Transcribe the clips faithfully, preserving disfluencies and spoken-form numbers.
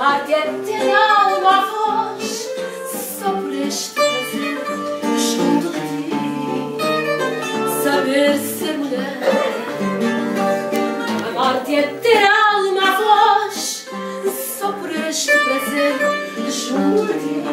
Amar-te é ter a alma a voz, só por este prazer junto de ti. Saber ser mulher. Amar-te é ter a alma a voz, só por este prazer junto de ti.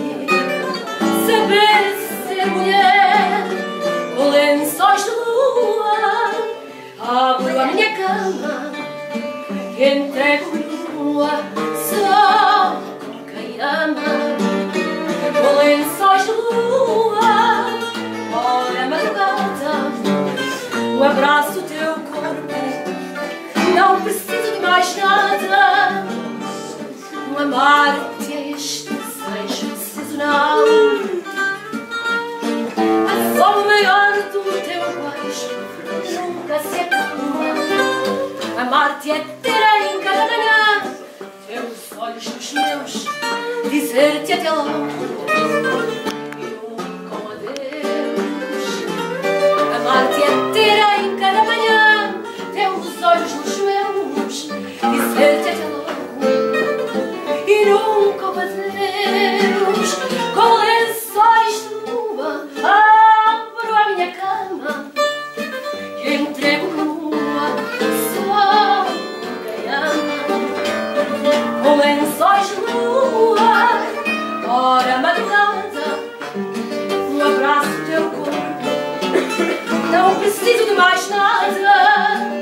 Saber ser mulher, com lençóis de lua, abro a minha cama e entrego nua só com quem ama. Com lençóis de lua, ora madrugada, um abraço do teu corpo, não preciso de mais nada. Um amar-te é este desejo sazonal, a fome maior do teu beijo nunca se acalma. Amar-te é ter em cada manhã teus olhos nos meus, dizer-te até logo e um com adeus. Amar-te é ter em cada manhã teus olhos nos meus, dizer-te até logo e nunca um adeus. Com lençóis de lua abro a minha cama e entrego nua só quem ama. Com lençóis de lua, ora madrugada, um abraço do teu corpo, não preciso de mais nada.